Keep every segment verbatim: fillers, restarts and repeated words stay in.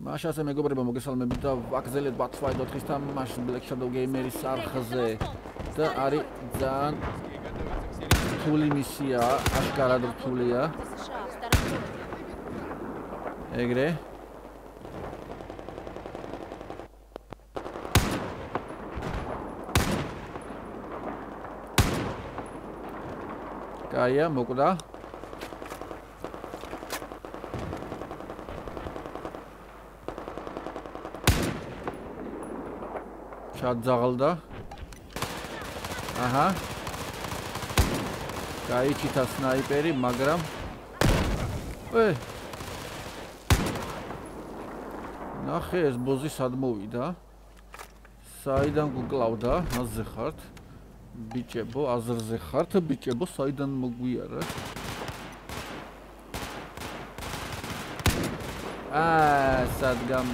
მაშასე მეგობრებო, მოგესალმებით და ვაგზელეთ Battlefield ოთხის თამაში Black Shadow Gamer-ის არხზე და არის ძალიან რთული მისია, აშკარად რთულია. ეგრე კაია, მოკვდა. ჩაძაღლდა. აჰა. გაიჩიტა სნაიპერი, მაგრამ ე ნახე ეს ბოზი სად მოვიდა? საიდან გუკლავდა? აზზე ხართ? ბიჭებო, აზრზე ხართ? ბიჭებო, საიდან მოგვიარა? აა, სადგამ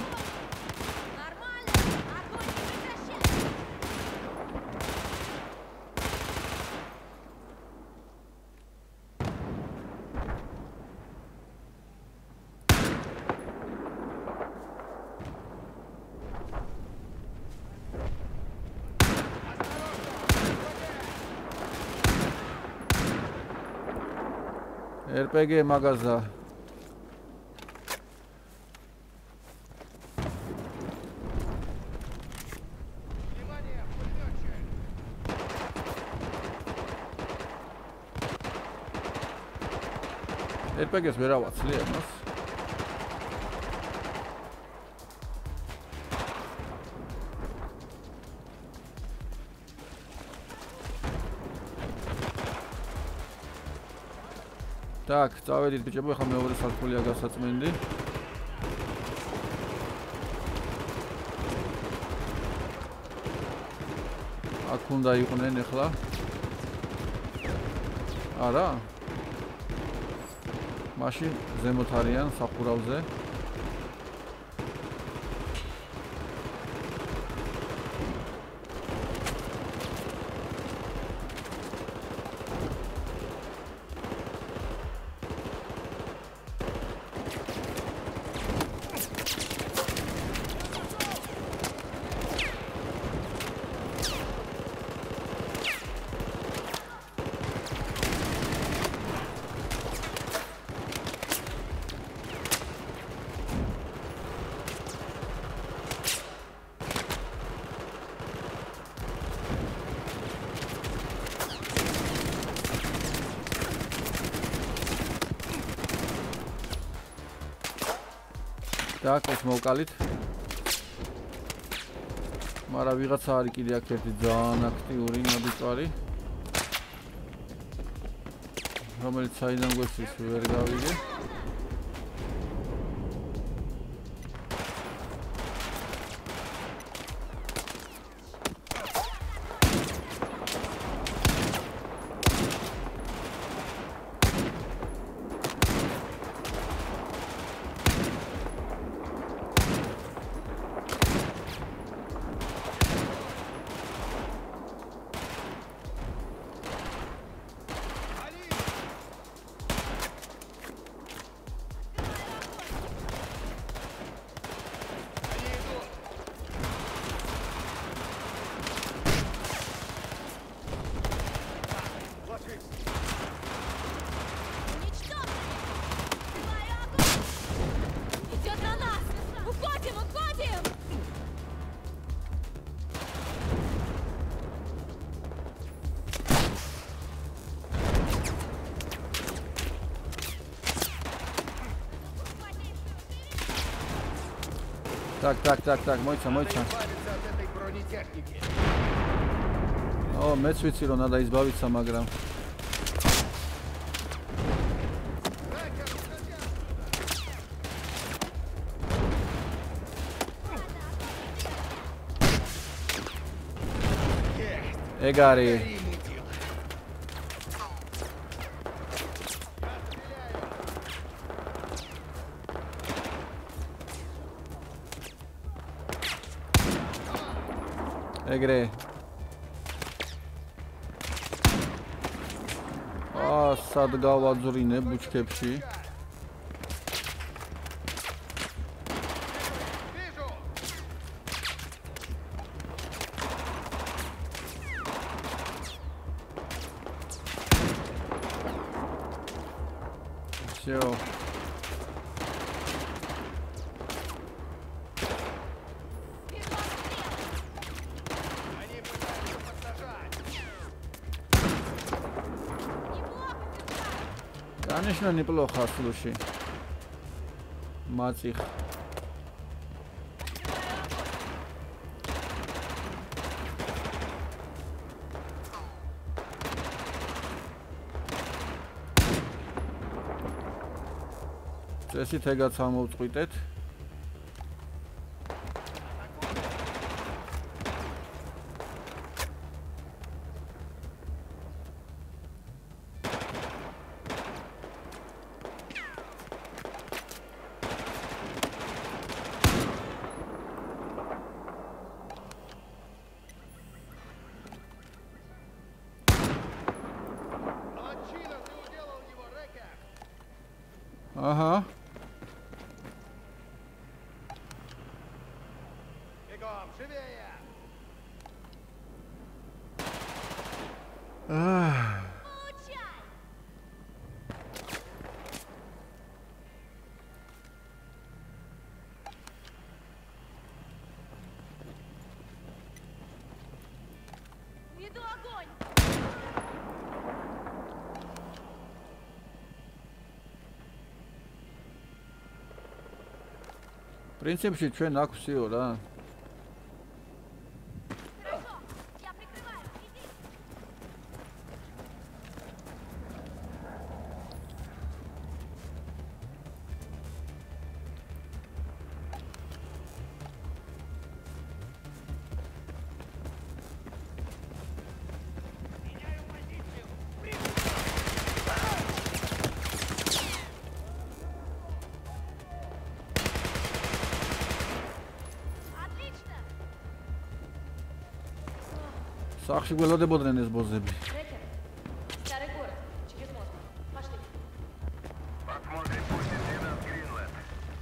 эр пэ гэ მაგაზა. эр пэ гэ-ს ვერ ავაცლი ამას. Так, წავედით ბიჭებო, ახლა მეორე სართულია გასაწმენდი. აქ უნდა იყვნენ ახლა. არა? მაშინ ზემოთ არიან სახურავზე. Так, ეს მოვკალით. მაგრამ ვიღაცა არის კიდე აქ ერთი ძალიან აქტიური ნაბიჯვარი. რომელიც საიდან გვესვის ვერ გავიგე. Так, так, так, так, მოიცა, მოიცა. ო, მეც ვიცი რომ უნდა ისბავიცა, მაგრამ ეგ არის. ეგრე. აა, სად გავაძრინე ბუჩქებში. Всё. Конечно, неплохо, слушай. Мать их. წესით ეგაც ამოვწყვიტეთ. Ага. Бегом, живее! Ах. Веду огонь! Принципში ჩვენ აქვს всё რა. Хорошо, я прикрываю, иди! Меняю позицию! Отлично! სახში გველოდებოდნენ ეს ბოზები. Рекер, старый город, через мост. Пошли. Посмотрим путь лейтенант Гринленд.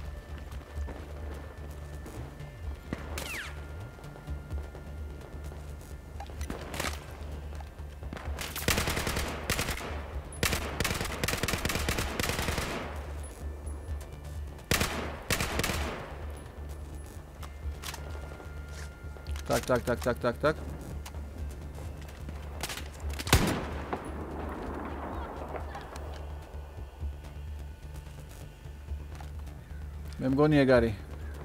Так, так, так, так, так, так. მე მგონი ეგ არის.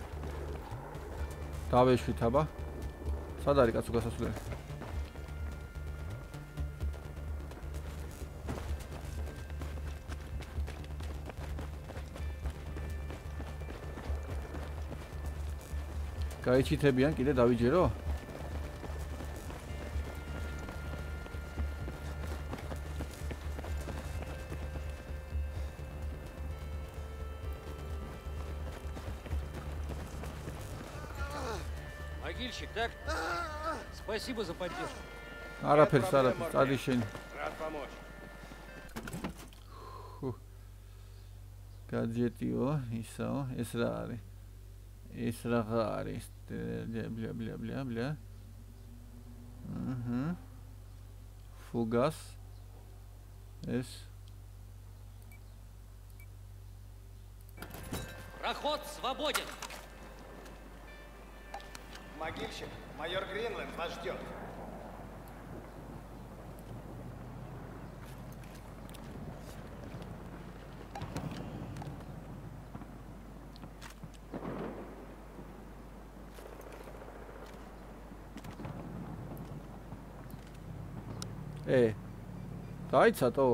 დავეშვით აბა. სად არის კაცო გასასვლელი? გაიჩითებიან კიდე დავიჯერო? Могильщик, так? Спасибо за поддержку. არაფერს, არაფერს, წადი შენ. Рад помочь. გაძიეტიო, ისაო, ეს რა არის? ეს რაღა არის? ბლა ბლა ბლა ბლა. აჰა. фугас. ეს Проход свободен. Могильщик, майор Гринленд вас ждет. ე დაიცატო?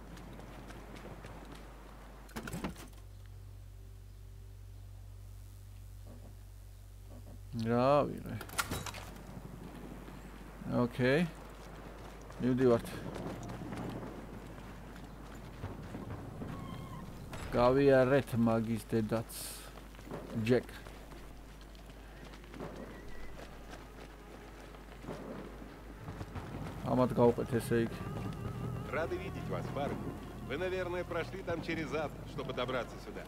რა ვიღე. ოკეი. მივდივართ. გავიარეთ მაგის დედაც. ჯეკ. ამათ გავუყეთ ესე იგი. Рады видеть вас, парни. Вы, наверное, прошли там через ад, чтобы добраться сюда.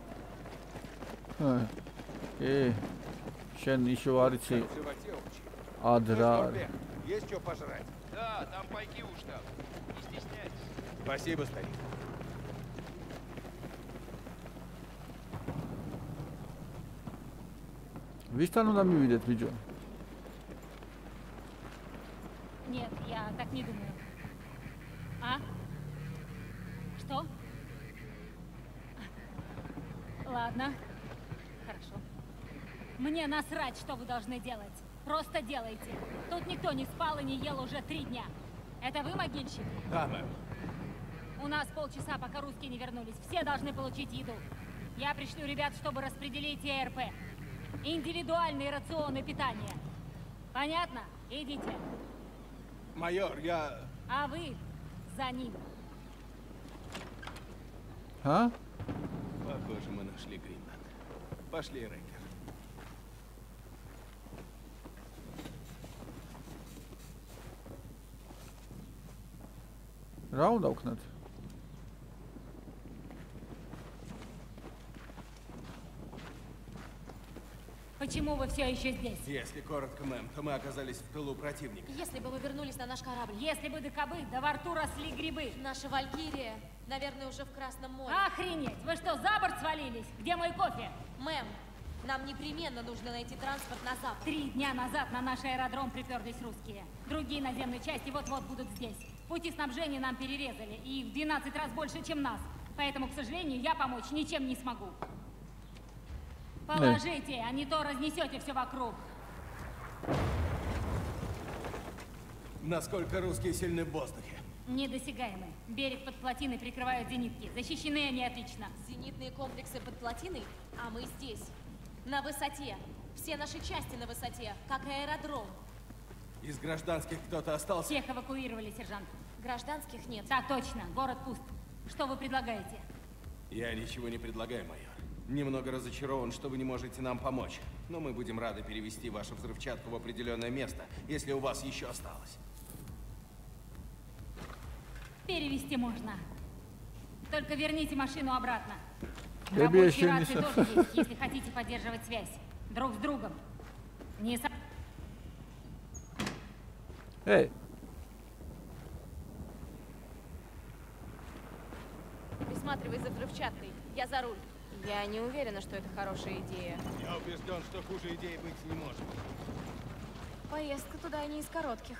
ე შენ ისო არიცი Животе ად რა არის. Есть что пожрать? Да, там пайки уж там. Не стесняйтесь. Спасибо, старик. ვისთან უნდა მივიდეთ ბიჭო? Нет, я так не думаю. А? Что? Ладно. Хорошо. Мне насрать, что вы должны делать. Просто делайте. Тут никто не спал и не ел уже три дня. Это вы, могильщик? Да, мэм. У нас полчаса, пока русские не вернулись. Все должны получить еду. Я пришлю ребят, чтобы распределить Е Р П. Индивидуальные рационы питания. Понятно? Идите. Майор, я... А вы за ним. А? Похоже, мы нашли Гринланд. Пошли, Рейкер. რა უნდა ვქნათ? Почему вы все еще здесь? Если коротко, мэм, то мы оказались в тылу противника. Если бы мы вернулись на наш корабль. Если бы до кобы, да во рту росли грибы. Наша Валькирия, наверное, уже в Красном море. Охренеть! Вы что, за борт свалились? Где мой кофе? Мэм, нам непременно нужно найти транспорт на запад. Три дня назад на наш аэродром приперлись русские. Другие наземные части вот-вот будут здесь. Пути снабжения нам перерезали, и в двенадцать раз больше, чем нас. Поэтому, к сожалению, я помочь ничем не смогу. Положите, а не то разнесете все вокруг. Насколько русские сильны в воздухе? Недосягаемы. Берег под плотиной прикрывают зенитки. Защищены они отлично. Зенитные комплексы под плотиной, а мы здесь. На высоте. Все наши части на высоте, как аэродром. Из гражданских кто-то остался? Всех эвакуировали, сержант. Гражданских нет. Так точно, город пуст. Что вы предлагаете? Я ничего не предлагаю, майор. Немного разочарован, что вы не можете нам помочь. Но мы будем рады перевести вашу взрывчатку в определенное место, если у вас еще осталось. Перевести можно. Только верните машину обратно. Я бы Рабочие еще не рации со- тоже есть, если хотите поддерживать связь. Друг с другом. Не со... Эй, Присматривай за взрывчаткой. Я за руль. Я не уверена, что это хорошая идея. Я убежден, что хуже идеи быть не может. Поездка туда не из коротких.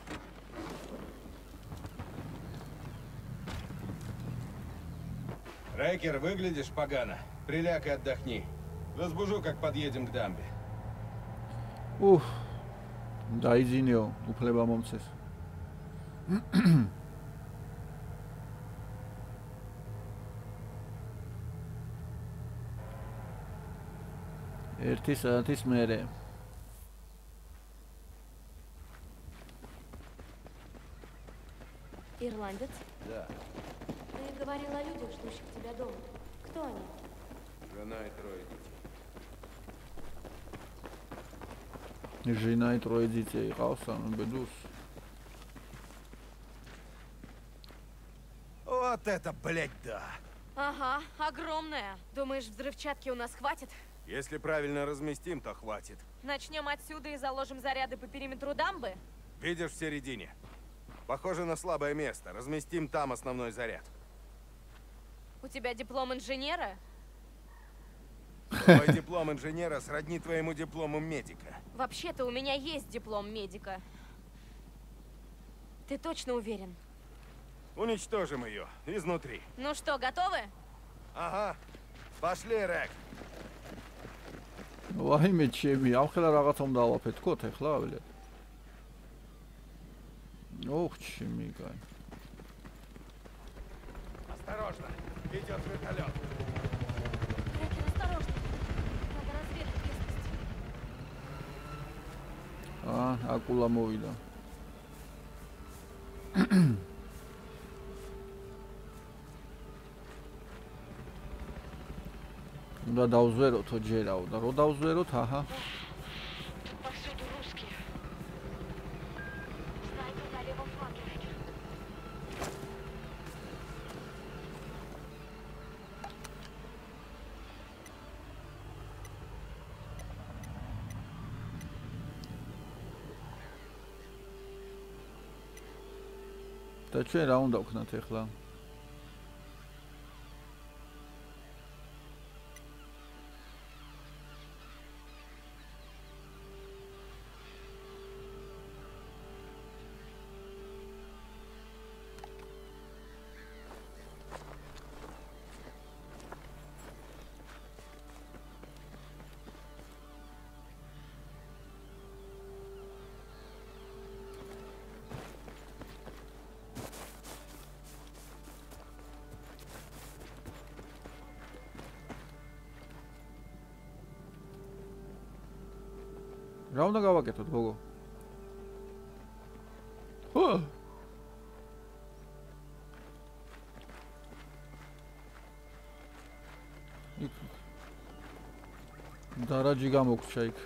Рейкер, выглядишь погано. Приляг и отдохни. Разбужу, как подъедем к дамбе. ух, დაიძინეო, უფლება მომცეს. ერთი საათის მერე. Ирландец? Да, Ты говорил о людях, ждущих тебя дома. Кто они? жена и трое детей. ჟინა и трое детей ყავს ამ ბედუს. Вот это, блядь, да! Ага, огромная. Думаешь, взрывчатки у нас хватит? Если правильно разместим, то хватит. Начнем отсюда и заложим заряды по периметру дамбы? Видишь, в середине. Похоже на слабое место. Разместим там основной заряд. У тебя диплом инженера? Твой диплом инженера сродни твоему диплому медика. Вообще-то у меня есть диплом медика. Ты точно уверен? Уничтожим ее изнутри. Ну что, готовы? Ага. Пошли, Рек. ვაიმე ჩემი, ამხელა რაღაცა უნდა ავაფეთქოთ ახლა ავლეთ. ოხ, ჩემი კაი. Осторожно. Идет вертолет. Рекер, осторожно. Надо разведать местность. აა, აკულა მოვიდა. უნდა დავზვეროთო ჯერავ და რო დავზვეროთ, აჰა. Повсюду русские. Снайпер на левом фланге, Рекер. და ჩვენ რა უნდა ვქნათ ახლა? რა უნდა გავაკეთოთ, გოგო? ხო. დარაჯი გამოგრჩა იქ.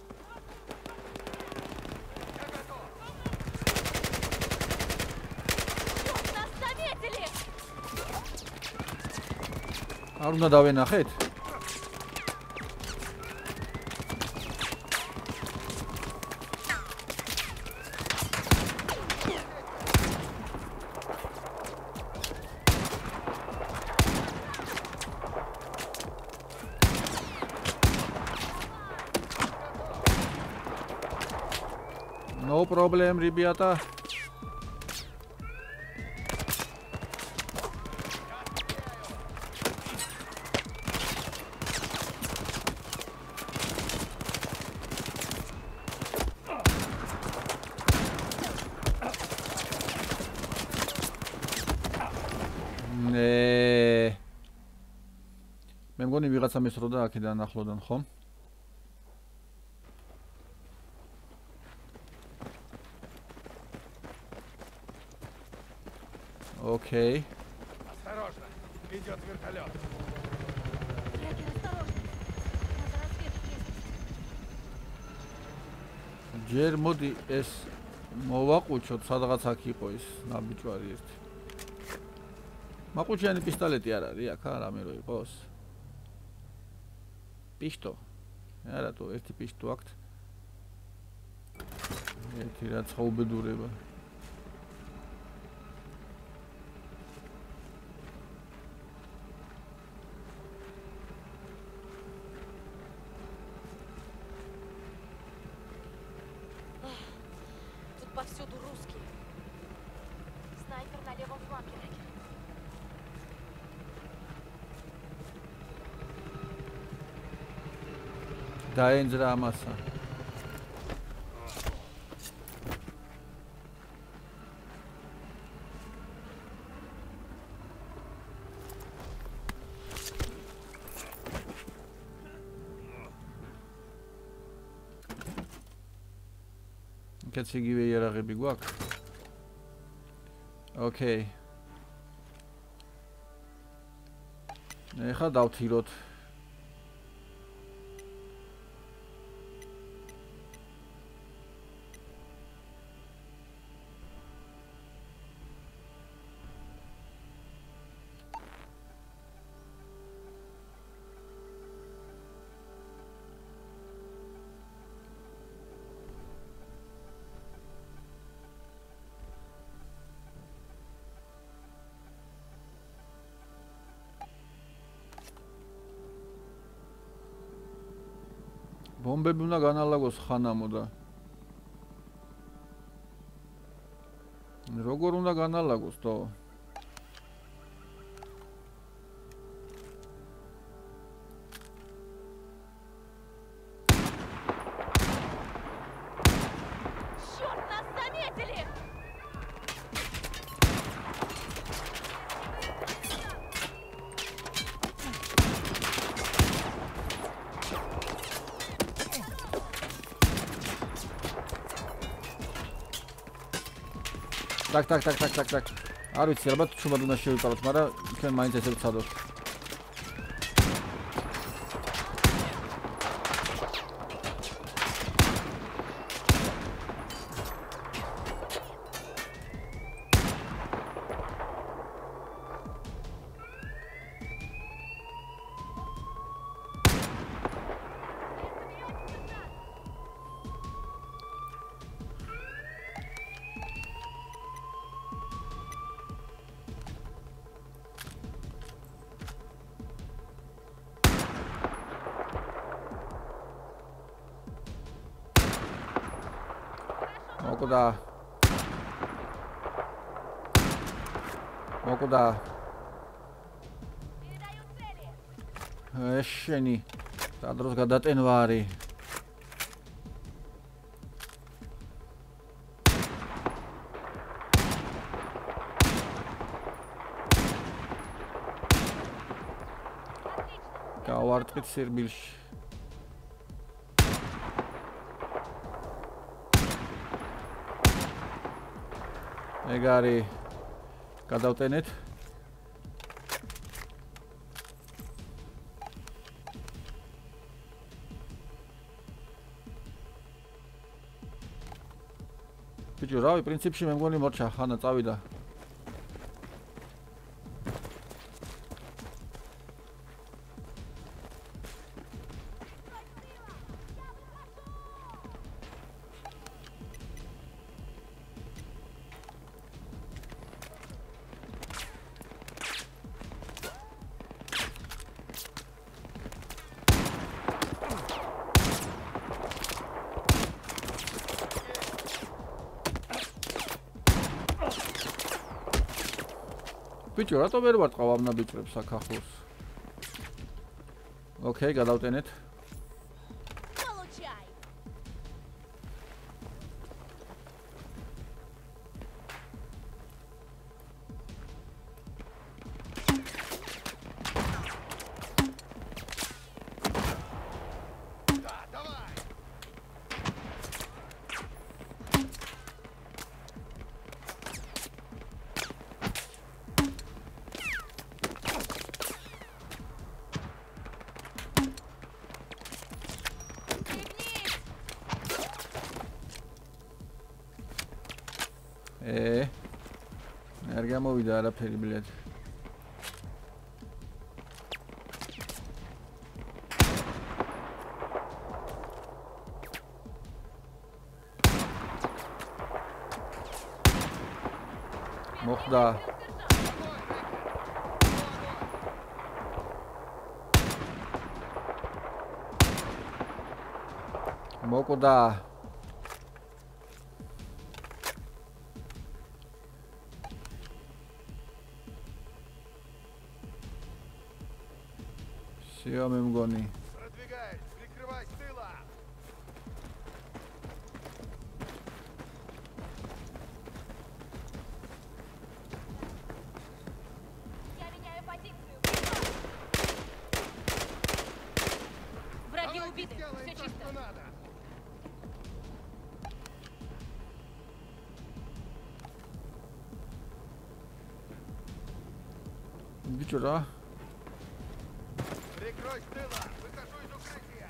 არ უნდა დავენახეთ? No problem, ребята. Ne. მე მგონი ვიღაცა მესროდა აქედან ახლოდან, ხომ? Окей. Осторожно, идет вертолет. Трекер, осторожно. Надо разведать местность. ჯერ მოდი ეს მოვაყუჩოთ, სადღაც აქ იყო ის ნაბიჯვარი ერთი. მაყუჩიანი პისტოლეტი არ არის აქ, რამე რო იყოს? პიშტო. არა თუ ერთი პიშტო აქვთ. ერთი რაც ხაუბედურება. Тут повсюду русские. Снайпер на левом фланге. დაენძრა ამასა. კაც იგივე იარაღები გვაქვს? ოკეი. ეხლა დავთიროთ. ბომბები უნდა განალაგოს ხანამო და როგორ უნდა განალაგოს თო? Черт, нас заметили! Так, так, так, так, так, так. არ ვიცი, ალბათ ჩუმად უნდა შევიწაროთ, მაგრამ თქვენ მაინც ესე ვცადოთ. მოკდა მოკდა ეშენი სადროს გადატენვა არის გავარტყით სირბილში ეგ არის გადავტენეთ. ბიჭო, რავი, პრინციპში მე მგონი მორჩა, ხანა წავიდა. ბიჭო, რატო ვერ ვარტყავ ამ ნაბიჯებს აქ-ახლოს? ოკეი, გადავტენეთ. Получай! ე არ გამოვიდა არაფერი ბლედ. მოხდა. მოკვდა. Всё, მე მგონი. Продвигай, прикрывай с тыла. Я меняю позицию. Враги убиты. Все чисто. Надо. ბიჭო რა? Прикрой с тыла. Выхожу из укрытия.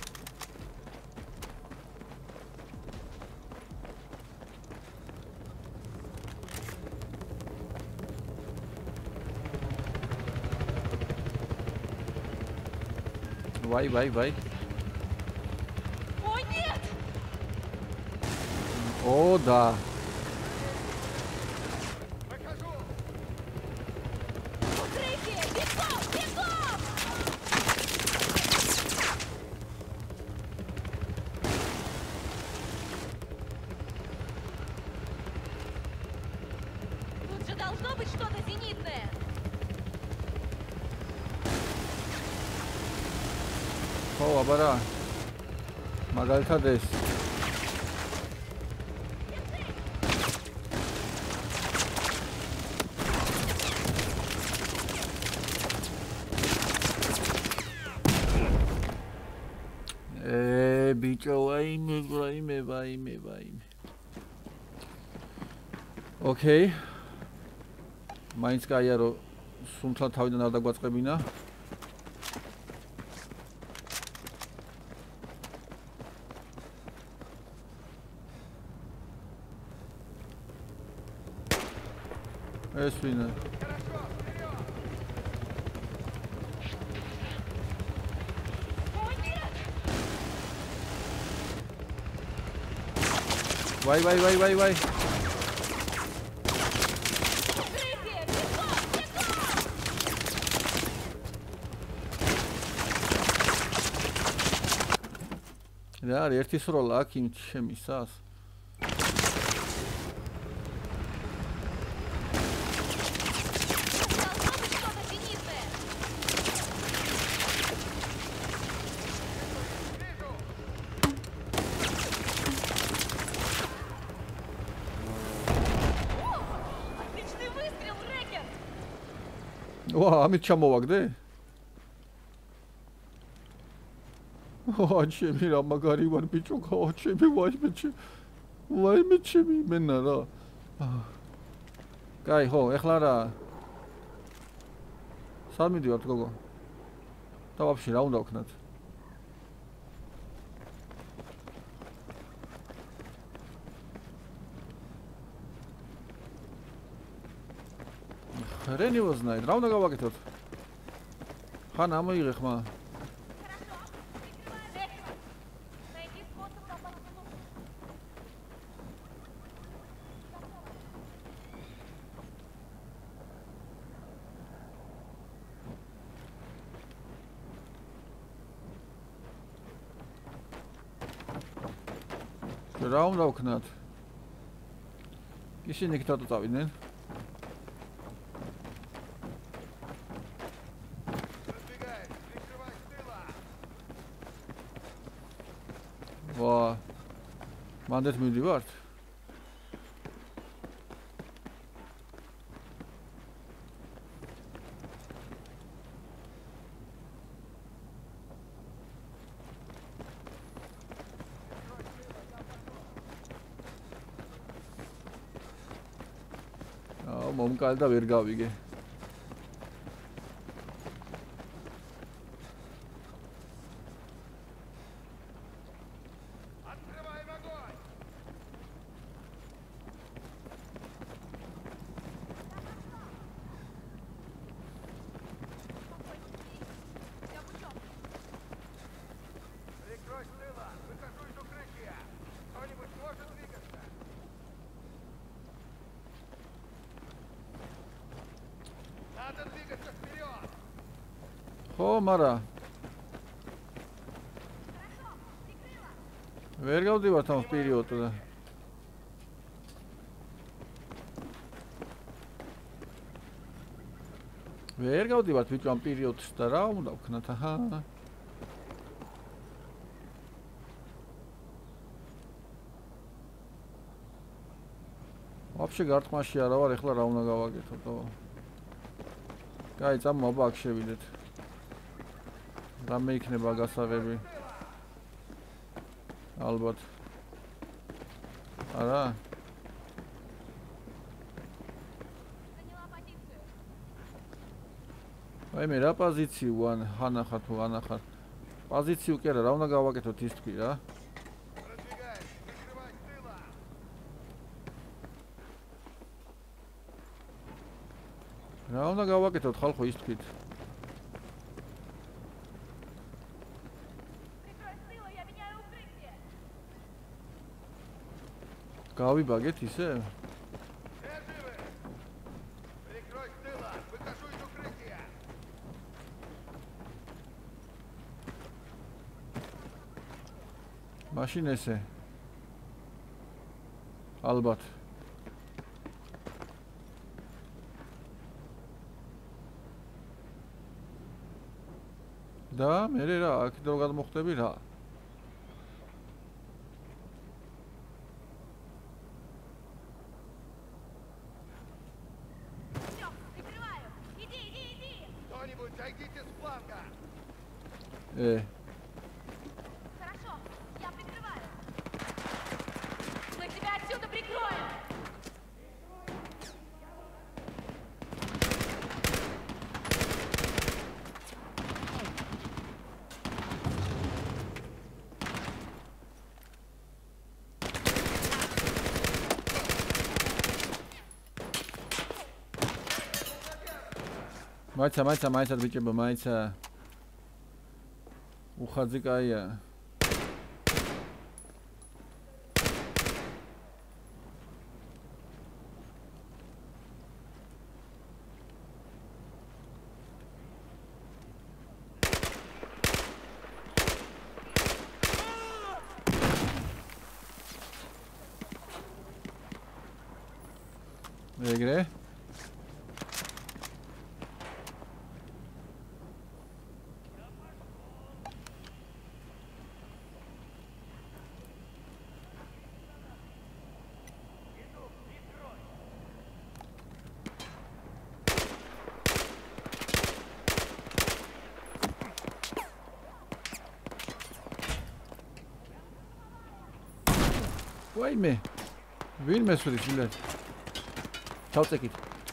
Вай, вай, вай. О, нет! О, да. Выхожу. Укрытие! Бегом! Бегом! Тут же должно быть что-то зенитное. ხო, აბა რა. მაგალითად ეს. ე ბიჭო, ვაიმე, ვაიმე, ვაიმე, ვაიმე. ოკეი. მაინც კაია რომ სუნთლა თავიდან არ დაგვაწყებინა. ეს ვინა? Вай, вай, вай, вай, вай. Укрытие! Бегом! Бегом! რა არის ერთი სროლა აქ იმ შემისას? Должно быть что-то зенитное. Отличный выстрел, Рэкер! ვა, ამით ჩამოვაგდე? ვა, ჩემი რა მაგარი ვარ ბიჭო, ხო, ჩემი ვაიმე ჩემი. ვაიმე ჩემი მენა რა. კაი, ხო, ეხლა რა? სად მიდივართ, გოგო? და ვაფშე რა უნდა ვქნათ? ხრენი ვოზნაით, რა უნდა გავაკეთოთ? ხან ამოიღე ხმა. რა უნდა ვქნათ? ისინი იქ დადო წავიდნენ. ვა, მანდეთ მივდივართ? აუ, მომკალი და ვერ გავიგე. ხო, მარა. ვერ გავდივართ ამ პერიოდზე. ვერ გავდივართ ბიჭო ამ პერიოდში და რა უნდა ვქნათ, აჰა. ვაფშე გარტყმაში არა ვარ, ეხლა რა უნდა გავაკეთოთ? კაი, წამოვა აქ შევიდეთ. რამე იქნება გასაღები? ალბათ. არა? აი მე რა პოზიციუ ვან, ანახარ თუ ანახარ. პოზიციუ კი არა, რა უნდა გავაკეთოთ ის თქვი რა. რა უნდა გავაკეთოთ ხალხო ის თქვით? გავიბაგეთ ისე? მაშინ ესე. ალბათ. და მე რა, აქ დრო გადმოხდები რა? Э. Хорошо, я прикрываю. Мы тебя отсюда прикроем. Майца, майца, майца, бичება, майца. უხაძი კაია. ეგრე? ვაიმე ვინ მესვრის ვილად ჩავწეკით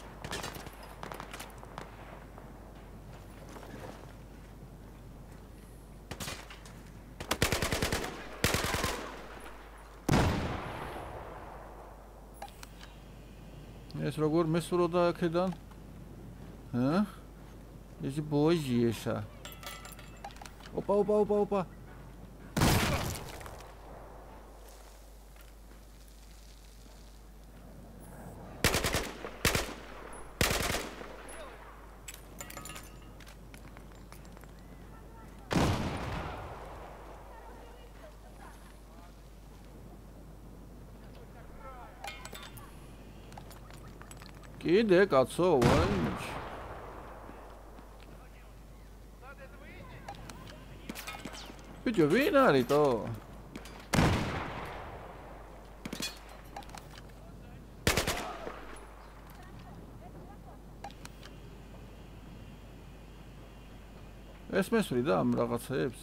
ეს როგორ მესუროდა აქედან? ჰა? ეს ბოჟი ესა. ოპა, ოპა, ოპა, ოპა. კიდე კაცო, ვაიჩ. ბიჭო, ვინ არისო? ეს მესვრიდა ამ რაღაცებს?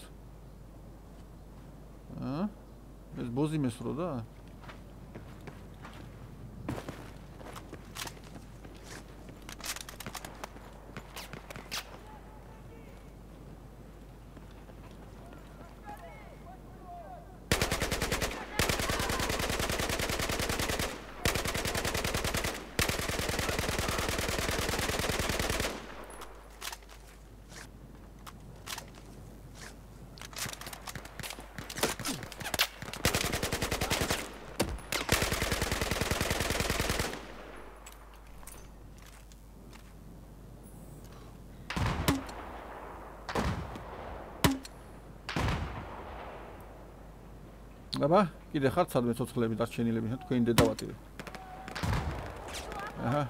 ა? ეს ბოზი მესვროდა? აბა, კიდე ხართ სადმე ცოცხლები დარჩენილები, თქვენი დედავატირე. აჰა.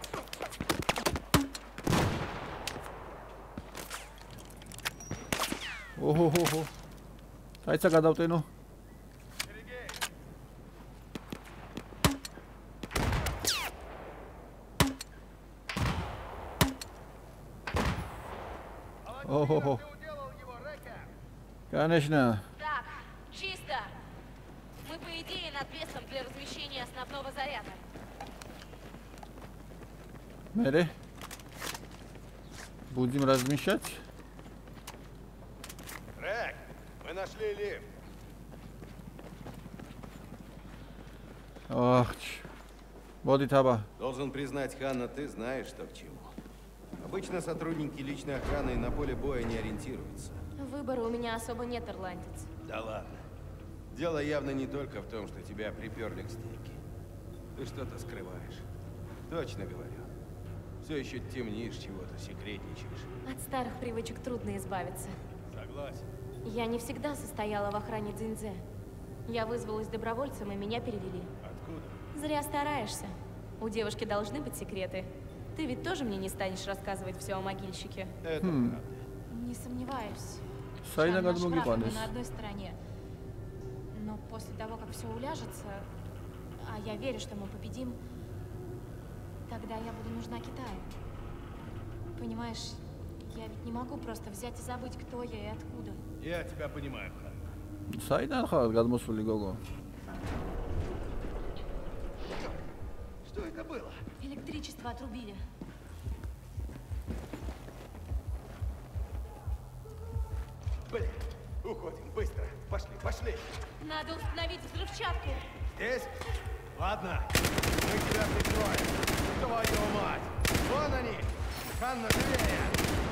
ოჰოჰოჰო. საიცა გადავტენო? ოჰოჰო. Конечно. Так, чисто. Мы, по идее, над местом для размещения основного заряда. Мере. Будем размещать? Рэк, мы нашли лифт. Ох, боди таба. Должен признать, Ханна, ты знаешь, что к чему. Обычно сотрудники личной охраны на поле боя не ориентируются. Выбора у меня особо нет, ирландец. Да ладно. Дело явно не только в том, что тебя приперли к стенке. Ты что-то скрываешь. Точно говорю. Все еще темнишь чего-то, секретничаешь. От старых привычек трудно избавиться. Согласен. Я не всегда состояла в охране Цзиньцзе. Я вызвалась добровольцем, и меня перевели. Откуда? Зря стараешься. У девушки должны быть секреты. Ты ведь тоже мне не станешь рассказывать все о могильщике? Это правда. Не сомневаюсь. Сайна Наш гадмуги враг, мы панес. на одной стороне. Но после того, как все уляжется, а я верю, что мы победим, тогда я буду нужна Китаю. Понимаешь, я ведь не могу просто взять и забыть, кто я и откуда. Я тебя понимаю, Ханна. Сайна ხარ გადმოსული გოგო. Что это было? Электричество отрубили. Блин, уходим, быстро. Пошли, пошли. Надо установить взрывчатку. Здесь? Ладно, мы тебя прикроем. Твою мать! Вон они! Ханна, живее!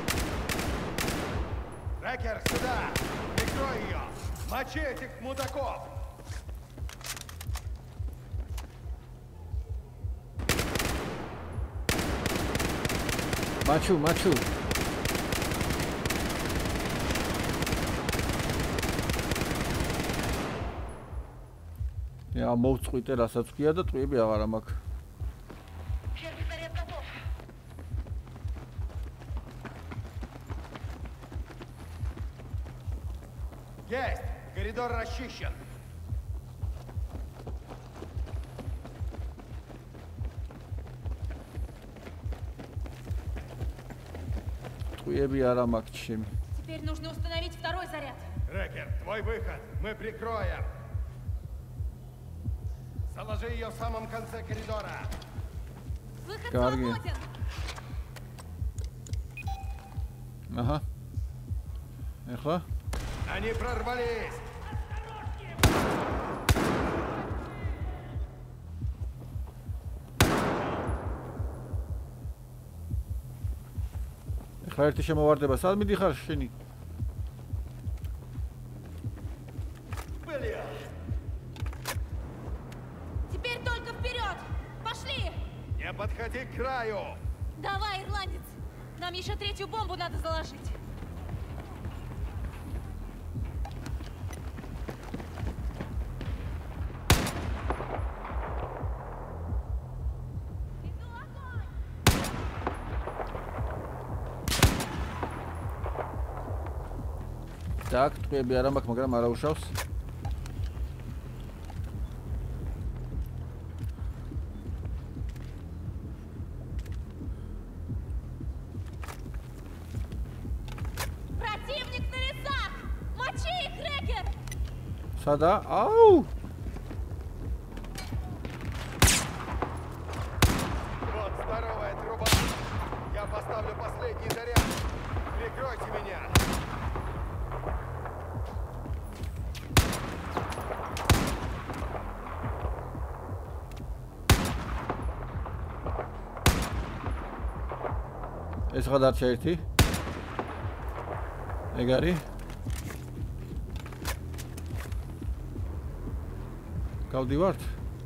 Рэкер, сюда! Прикрой ее! Мочи этих мудаков! Мачу, мачу. Я მოვწყვიტე რასაც ქვია და ტყვიები აღარ მაქვს. Первый заряд готов. Есть! Коридор расчищен. ტყვიები არა მაქვს ჩემი. Теперь нужно установить второй заряд. Рэкер, твой выход. Мы прикроем. Заложи ее в самом конце коридора. Выход Карги. свободен. Ага. Ეხლა Они прорвались. ეხლა ერთი შემოვარდება. სად მიდიხარ შენი? Теперь только вперед! Пошли! Не подходи к краю! Давай, ирландец! Нам еще третью бомбу надо заложить. Так, ტყვიები არ მაქვს, მაგრამ არა უშავს. Противник на лесах! Мочи их, Рекер! სადა? აუ! Вот здоровая труба! Я поставлю последний заряд! Прикройте меня! ეს რა დარჩა ერთი? ეგ არის? გავდივართ?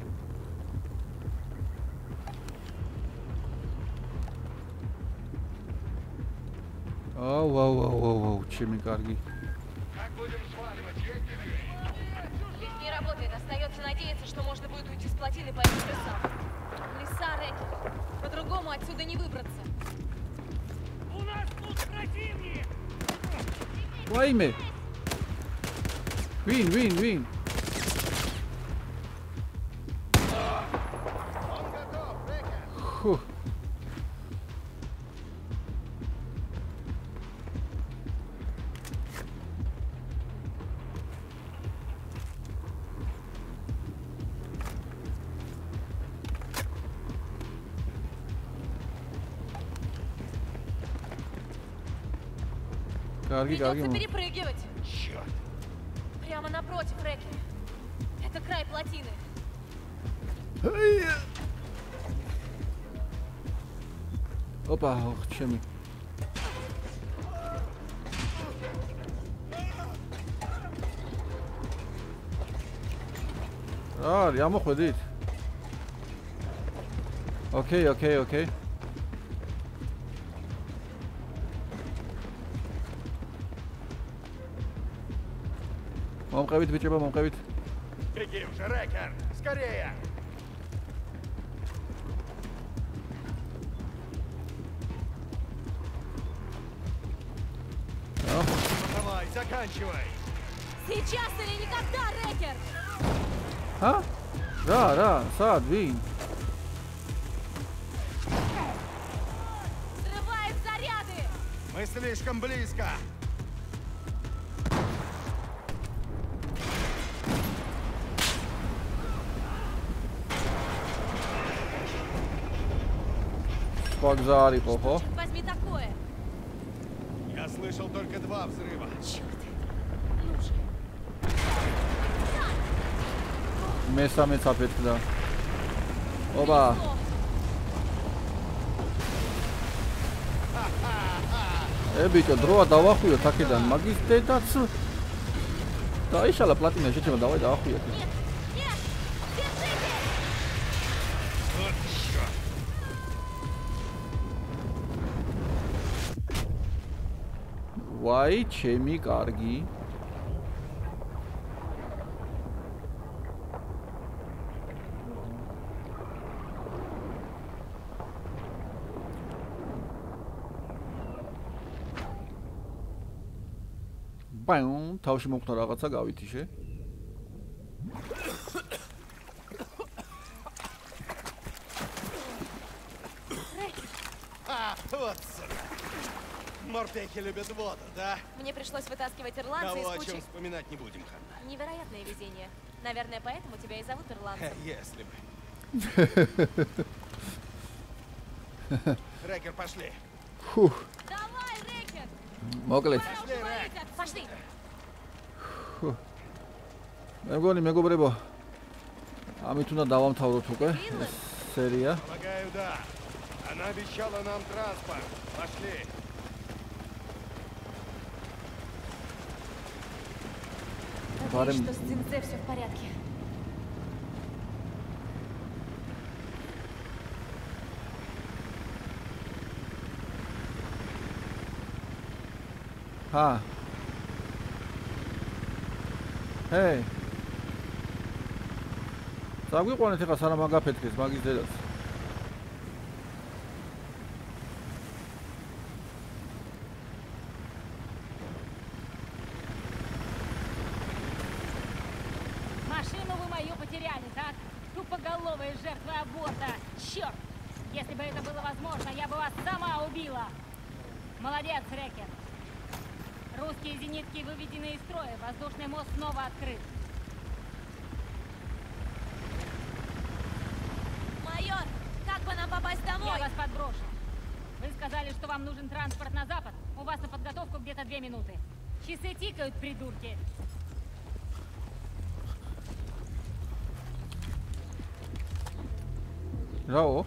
აუ, აუ, აუ, აუ, ჩემი კარგი. Лифт не работает, остается надеяться, что можно будет уйти с плотины по этим лесам. Леса, Рекер. По-другому отсюда не выбраться. У нас тут противник! ვაიმე. ვინ, ვინ, ვინ? Он готов, Рекер! ხუ. Карги, карги. Придется перепрыгивать. Черт! Прямо напротив, Рекер. Это край плотины. Опа, ох, ჩემი. აა, ამოხვედით. ოკეი, ოკეი, ოკეი. მომყევით ბიჭებო, მომყევით. Беги уже, Рекер! Скорее! Давай, заканчивай! Сейчас или никогда, Рекер! ჰა? რა, რა, სად, ვინ? Срываем заряды! Мы слишком близко! სხვა არის ხო, ხო? Черт возьми такое! Я слышал только два взрыва. Черт! Ну же! მესამეც აფეთქდა. ოპა. ე ბიჭო, დროა დავახვიოთ აქედან, მაგის დედაც დაიშალა პლატინა შეჭება, დავაი დავახვიოთ. Нет! Нет! Держите! Вот черт! ვაი, ჩემი კარგი. ბაიუნ, თავში მომხდა რაღაცა გავითიშე. А, вот сука! Мортехи любят воду, да? Мне пришлось вытаскивать ирландца из Того, о чем кучи. вспоминать не будем, Ханна. Невероятное везение. Наверное, поэтому тебя и зовут ирландцем. Если бы. Рекер, пошли. Фух, Давай, Рекер! მოკლედ. Пошли, Рек. Пошли! მე მგონი მეგობრებო, ამით უნდა დავამთავროთ უკვე ეს სერია. Полагаю, да. Она обещала нам транспорт. Пошли. Надеюсь, что с Цзиньцзе все в порядке. Ha. Hey. Sagiqonet ეხა სანამ აგაფეთქეს მაგის დედას. Машину вы мою потеряли, так? Тупоголовая жертва аборта. Черт! Если бы это было возможно, я бы вас сама убила. Молодец, Рекер. Русские зенитки выведены из строя. Воздушный мост снова открыт. Майор, как бы нам попасть домой? Я вас подброшу. Вы сказали, что вам нужен транспорт на запад. У вас на подготовку где-то две минуты. Часы тикают, придурки. Рао.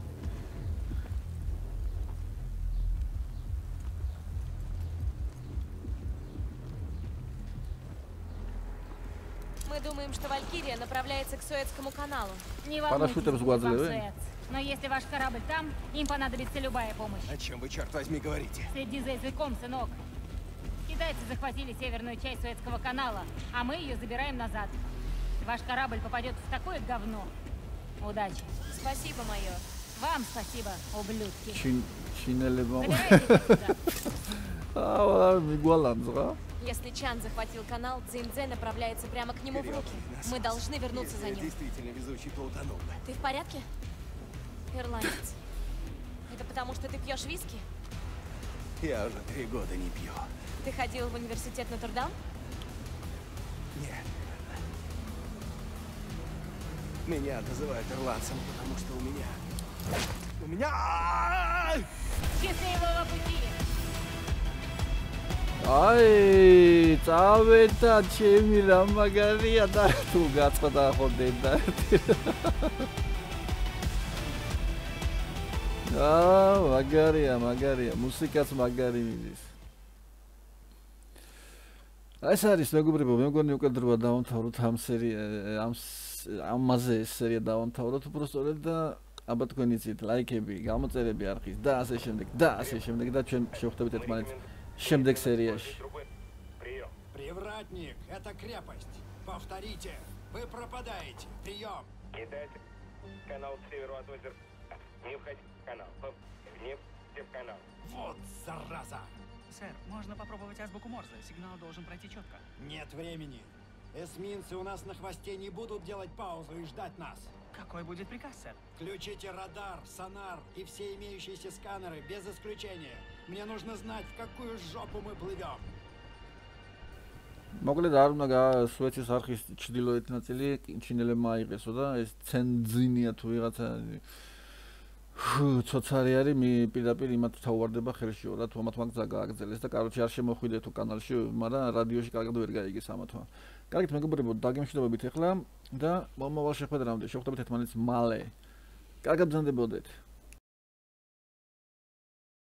Мы думаем, что Валькирия направляется к Суэцкому каналу. Не Парашютом волнуйтесь, сгладили, вам да? Суэц. Но если ваш корабль там, им понадобится любая помощь. О чем вы, черт возьми, говорите? Следи за языком, сынок. Китайцы захватили северную часть Суэцкого канала, а мы ее забираем назад. Ваш корабль попадет в такое говно. Удачи. Спасибо, майор. Вам спасибо, ублюдки. Чин чинеლებმა. Забирайтесь отсюда. Аа, мигваланძღა. Если Чан захватил канал, Цзиньцзе направляется прямо к нему в руки. Мы должны вернуться за Если я ним. действительно везучий, то утонул бы. Ты в порядке? Ирландец. Это потому, что ты пьешь виски? Я уже три года не пью. Ты ходил в университет Нотр-Дам? Нет. Меня называют ирландцем, потому что у меня... У меня... Счастливого пути! Ai, წავედა ჩემი რა მაგარია და თუ გაწყდა ხოდედა. აა, მაგარია, მაგარია, მუსიკაც მაგარი მიდის. ეს არის მეგობრებო, მე მგონი უკვე დროა დავამთავროთ ამ სერია, ამ ამაზე ეს სერია დავამთავროთ უბრალოდ და აბა თქვენი ძით ლაიქები, გამოწერები არხის და ასე შემდეგ და ასე შემდეგ და ჩვენ შევხვდებით ერთმანეთს შემდეგ серияში. Привратник, это крепость. Повторите. Вы пропадаете. Прием. Кидайте канал к северу от озера. Не входи в канал. Не входи в канал. Вот зараза. Сэр, можно попробовать азбуку Морзе. Сигнал должен пройти четко. Нет времени. Эсминцы у нас на хвосте не будут делать паузу и ждать нас. Какой будет приказ, сэр? Включите радар, сонар и все имеющиеся сканеры без исключения. Мне нужно знать, в какую жопу мы плывем. მოკლედ არ უნდა გასუეცის არხის ჩრდილოეთ ნაწილი ჩინელებმა აიღესო და ეს ცენძინია თუ ვიღაცა ცოცარი არის მე პირდაპირ იმათ თავვარდება ხელშიო რა თუ ამათ მაგ გააგრძელეს და კაროჩე არ შემოხვიდე თუ კანალში მაგრამ რადიოში კარგად ვერ გაიგეს ამათმა. კარგით მეგობრებო დაგემშვიდობებით ახლა და მომავალ შეხვედრამდე შევხვდებით ერთმანეთს მალე. კარგად ბრძანდებოდეთ.